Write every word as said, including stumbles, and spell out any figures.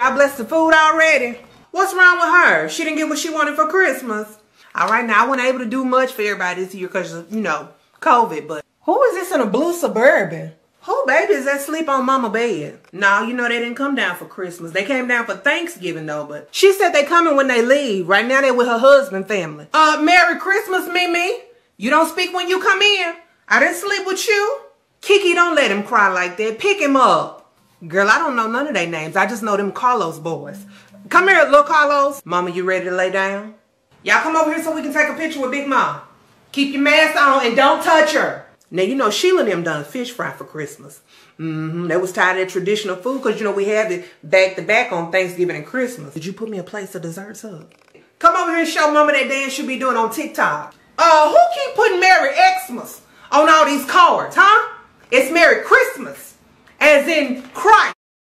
I blessed the food already. What's wrong with her? She didn't get what she wanted for Christmas. All right, now I wasn't able to do much for everybody this year because, you know, COVID, but who is this in a blue Suburban? Who baby is that sleep on mama bed? No, you know they didn't come down for Christmas. They came down for Thanksgiving though, but she said they coming when they leave. Right now they're with her husband family. Uh, Merry Christmas, Mimi. You don't speak when you come in. I didn't sleep with you. Kiki, don't let him cry like that. Pick him up. Girl, I don't know none of their names. I just know them Carlos boys. Come here, little Carlos. Mama, you ready to lay down? Y'all come over here so we can take a picture with Big Mom. Keep your mask on and don't touch her. Now, you know, Sheila and them done fish fry for Christmas. Mm-hmm. They was tired of that traditional food because, you know, we had it back to back on Thanksgiving and Christmas. Did you put me a place of desserts up? Come over here and show Mama that dance you be doing on TikTok. Uh, who keep putting Merry Xmas on all these cards, huh? It's Merry Christmas, as in Christ.